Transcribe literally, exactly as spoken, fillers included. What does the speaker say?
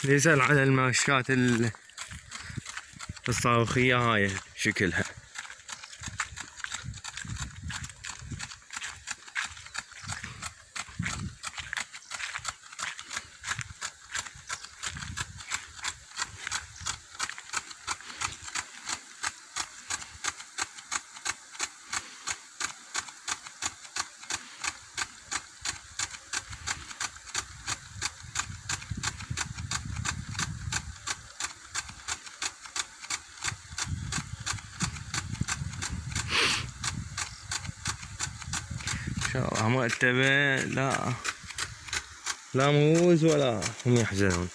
يسأل على الماشكات الصاروخية هاي شكلها. ان شاء الله مرتبة، لا لا موز ولا هم يحزنون.